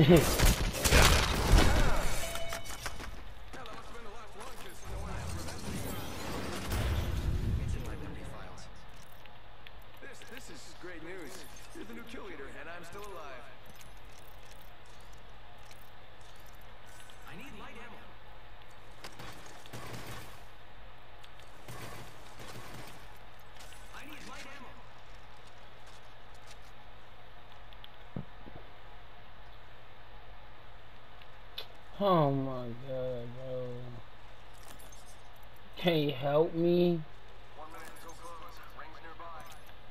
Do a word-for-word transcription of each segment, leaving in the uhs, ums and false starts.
This, this is great news. You're the new kill leader, and I'm still alive. I need light ammo. I need light ammo. Oh my god, bro. Can you help me? One minute until close. Rings nearby.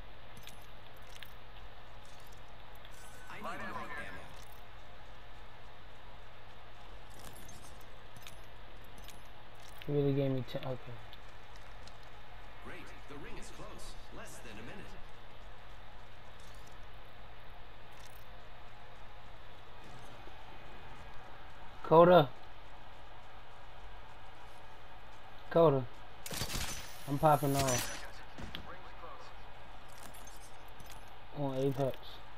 I need light ammo. You really gave me ten. Okay. Great. The ring is close. Less than a minute. Coda. Coda. I'm popping off. On Apex.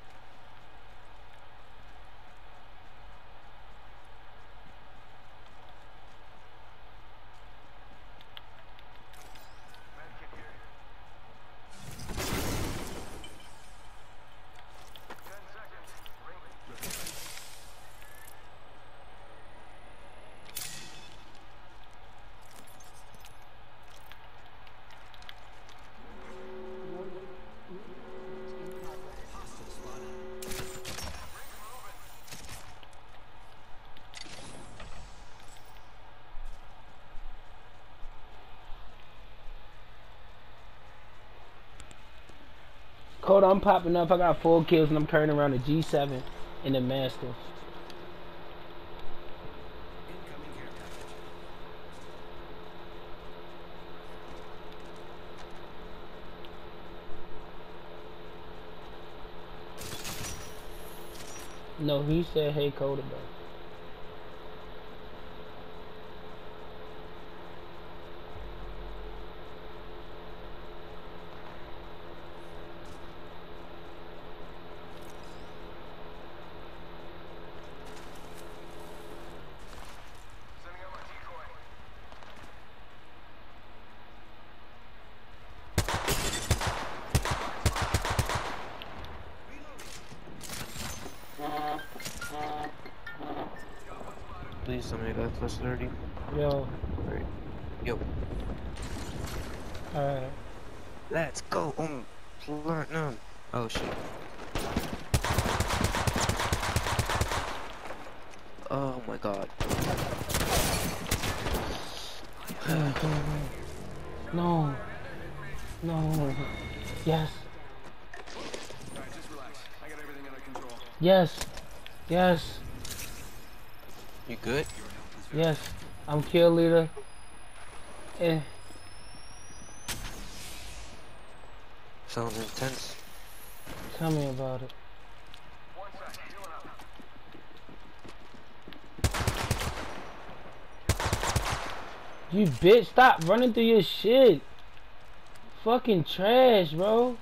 Coda, I'm popping up. I got four kills and I'm carrying around a G seven in the Master. Incoming care package. No, he said, hey, Coda, bro. Sending out my decoy. Please tell me I got plus thirty. Yo. Alright. Yo. Alright. Let's go on platinum. Oh shit. Oh my god. No. No. Yes. Alright, just relax. I got everything under control. Yes. Yes. You good? Yes. I'm kill leader. Eh. Sounds intense. Tell me about it. One sec. Healing up. You bitch, stop running through your shit. Fucking trash, bro.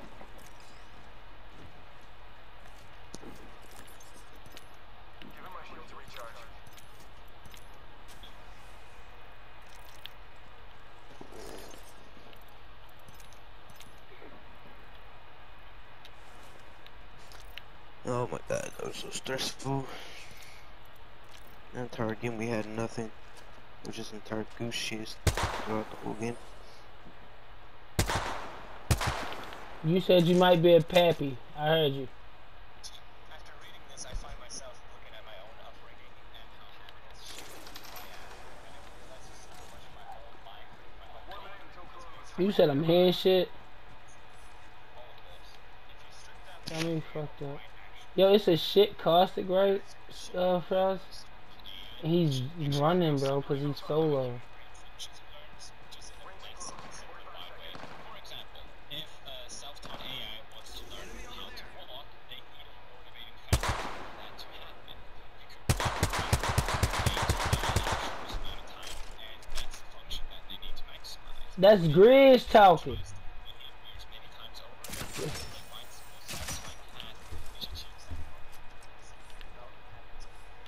Give him my shield to recharge. Oh my god, that was so stressful. The entire game we had nothing. It was just entire goose shit throughout the whole game. You said you might be a pappy. I heard you. After reading this, I find myself looking at my own upbringing and how happy as shit I am, and I realize just how much of my whole life, my whole One minute until close. You said I'm hearing shit. all of this. If you strip down I mean, fucked up. Yo, it's a shit caustic, right? Uh, Frost? He's running, bro, because he's solo. For example, if a self-taught A I wants to learn how to walk, they need a motivating factor for that to happen. You could probably wait a short amount of time, and that's the function that they need to maximize. That's Grizz talking. Behaviors many times over, they find the most satisfying path in which achieves that goal.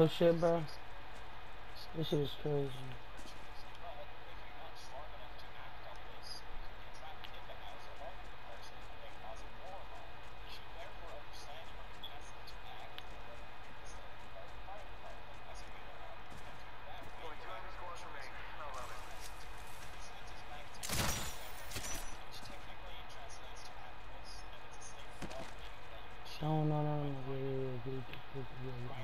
some shit, bro? This shit is crazy. No, no, no, no. Yeah, yeah, yeah, yeah, yeah, yeah,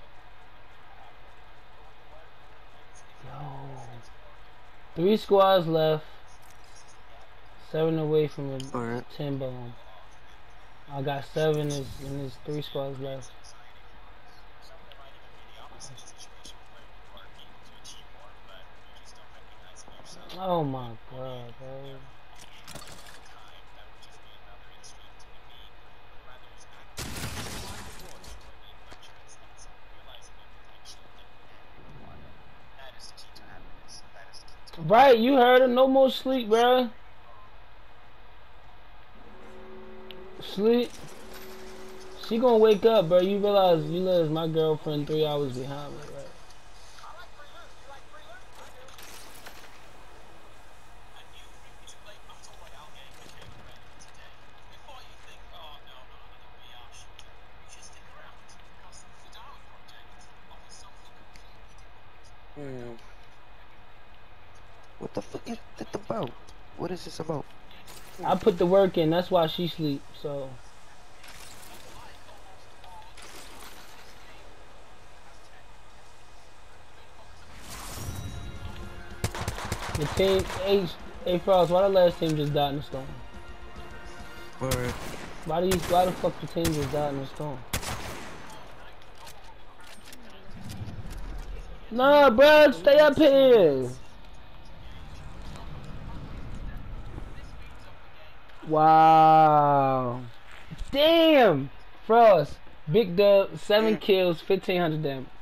yeah. Yo. Three squads left. Seven away from the Alright. ten bone. I got seven and there's three squads left. Oh my god, bro. Right, you heard him. No more sleep, bro. Sleep. She gonna wake up, bro. You realize you realize my girlfriend three hours behind me, right? Hmm. What the fuck is this about? What is this about? I put the work in. That's why she sleep. So. The team, hey, hey Frost, why the last team just died in the storm? Alright. Why do you, why the fuck the team just died in the storm? Nah, bro, stay up here. Wow. Damn. Frost, big dub, seven kills, fifteen hundred damage.